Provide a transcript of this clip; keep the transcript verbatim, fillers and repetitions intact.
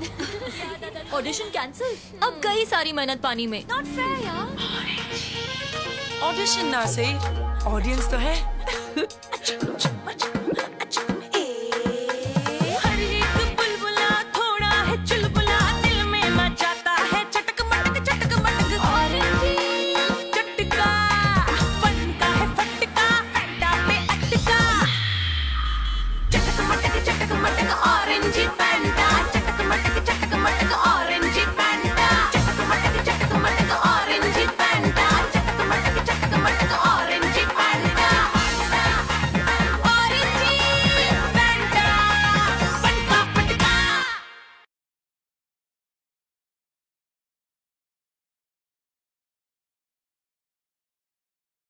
Audition cancel, अब गई सारी मेहनत पानी में। नॉट फेयर यार। ऑडिशन ना सही, ऑडियंस तो है।